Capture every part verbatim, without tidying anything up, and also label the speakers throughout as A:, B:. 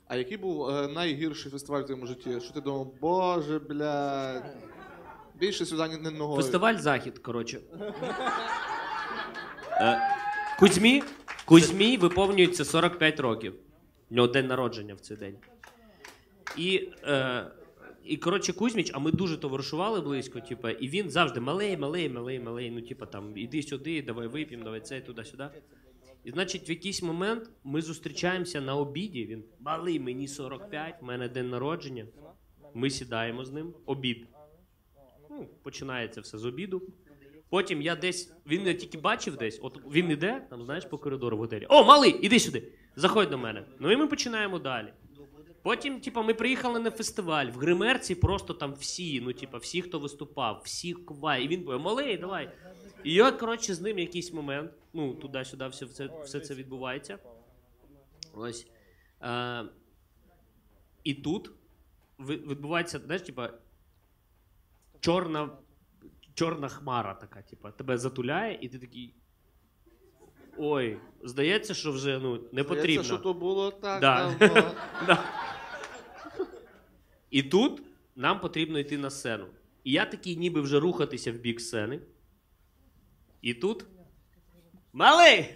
A: А який був е, найгірший фестиваль в твоєму житті? Що ти думав, боже, блядь, більше сюди не ногою.
B: Фестиваль «Захід», коротше. Е, Кузьмі, Кузьмі виповнюється сорок п'ять років. У нього день народження в цей день. І, е, і коротше, Кузьміч, а ми дуже товаришували близько, типу, і він завжди малий, малий, малий, малий, ну, типу, там, іди сюди, давай вип'ємо, давай це, туди-сюди. І, значить, в якийсь момент ми зустрічаємося на обіді, він, малий, мені сорок п'ять, в мене день народження, ми сідаємо з ним, обід. Ну, починається все з обіду. Потім я десь, він мене тільки бачив десь, от він іде, там, знаєш, по коридору в готелі. О, малий, іди сюди, заходь до мене. Ну і ми починаємо далі. Потім, типа, ми приїхали на фестиваль, в гримерці просто там всі, ну, типа, всі, хто виступав, всі кувай. І він був, малий, давай. І я, коротше, з ним якийсь момент, ну, туди-сюди все, все, все це відбувається. Ось. Е, і тут відбувається, знаєш, типа, чорна, чорна хмара така, типа, тебе затуляє, і ти такий, ой, здається, що вже, ну, не потрібно.
A: Здається, що то було так
B: да.
A: давно.
B: Да. І тут нам потрібно йти на сцену. І я такий ніби вже рухатися в бік сцени. І тут малий!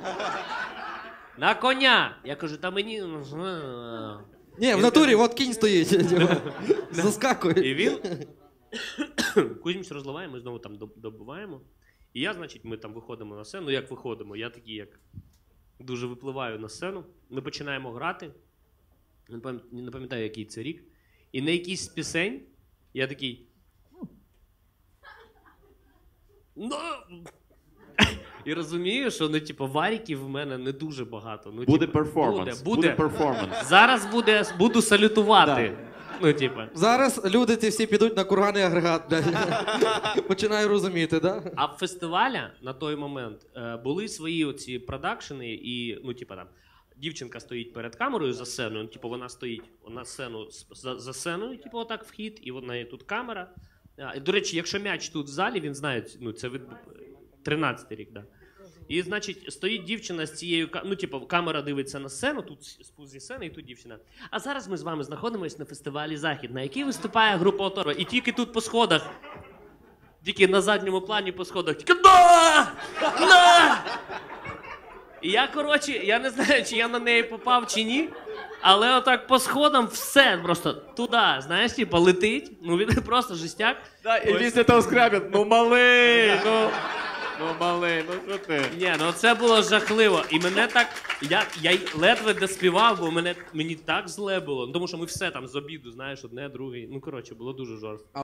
B: На коня! Я кажу, та мені...
C: Ні, в натурі, от кінь стоїть. Заскакує.
B: І він... Кузьміч розливає, ми знову там добуваємо. І я, значить, ми там виходимо на сцену. Як виходимо? Я такий, як дуже випливаю на сцену. Ми починаємо грати. Не пам'ятаю, який це рік. І на якийсь з пісень я такий... Ну... І розумію, що, ну, типу, варіків в мене не дуже багато. Ну,
D: буде
B: типу,
D: перформанс.
B: Буде,
D: буде
B: буде.
D: перформанс.
B: Зараз буде, буду салютувати. Да. Ну, типу.
C: Зараз люди ці всі підуть на курганний агрегат, блядь. Починаю розуміти, да?
B: А в фестиваля на той момент е, були свої оці продакшени і, ну, типу, там, дівчинка стоїть перед камерою за сценою, ну, типу, вона стоїть на сцену за, за сценою, типу, отак вхід, і вона є тут камера. А, і, до речі, якщо м'яч тут в залі, він знає, ну, це від тринадцятий рік, да. І, значить, стоїть дівчина з цією, ну, типу, камера дивиться на сцену, тут спуск зі сцени, і тут дівчина. А зараз ми з вами знаходимося на фестивалі «Захід», на який виступає група «Оторва». І тільки тут по сходах, тільки на задньому плані по сходах, тільки «Да! Да!» І я, коротше, я не знаю, чи я на неї попав, чи ні, але отак по сходам все просто туди, знаєш, типу, летить, ну, він просто жестяк.
D: Да, і після того скрябять, ну, малий, ну... Ну, малий, ну що ти?
B: Ні, ну це було жахливо. І мене так, я, я ледве доспівав, бо мене, мені так зле було. Ну, тому що ми все там з обіду, знаєш, одне, друге. Ну, коротше, було дуже жорстко.